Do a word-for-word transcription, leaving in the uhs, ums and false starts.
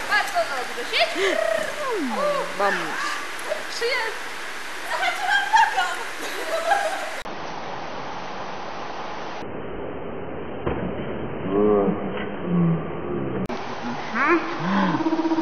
Bardzo dobrze. Siedź. Vamos. Czy jest? Zahaczyłam nogą. Hmm?